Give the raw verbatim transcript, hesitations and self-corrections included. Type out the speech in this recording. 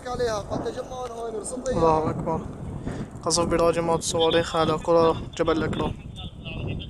عليها قد تجمعوا هون ارصد الله أكبر. قصف برادة موت الصواريخ على قرى جبل الأكرم.